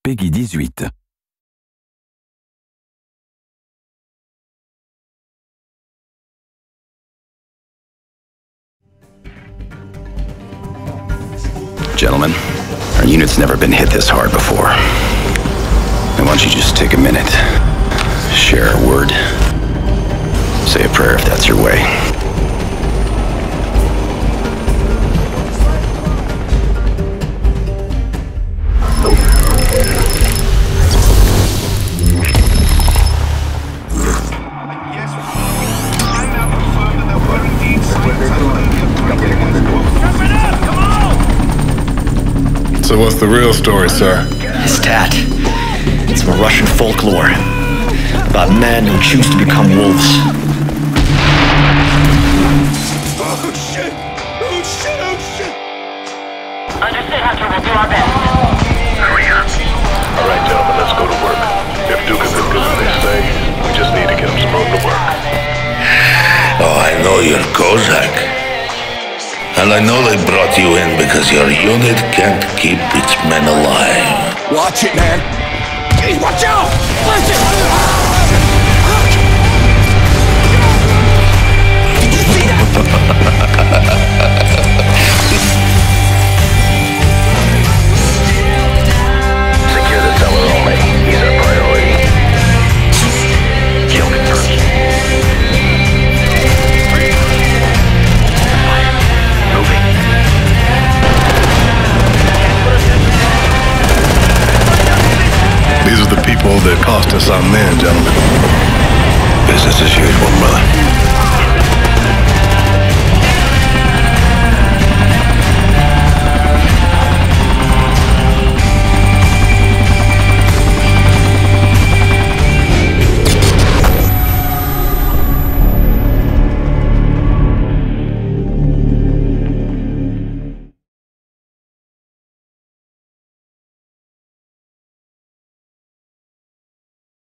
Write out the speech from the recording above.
Peggy 18. Gentlemen, our unit's never been hit this hard before. Now why don't you just take a minute, share a word, say a prayer if that's your way. So what's the real story, sir? It's Tat. It's from Russian folklore about men who choose to become wolves. Oh shit! Oh shit! Oh shit! Understood, Hunter. We'll do our best. All right, gentlemen, let's go to work. If Duke is as good as they say, we just need to get him some room to work. Oh, I know you're Kozak. And I know they brought you in because your unit can't keep its men alive. Watch it, man! Hey, watch out! Watch it! Did you see that? Secure the cellar only. He's our priority. Kill confirmed. These are the people that cost us our men, gentlemen. Business as usual, brother.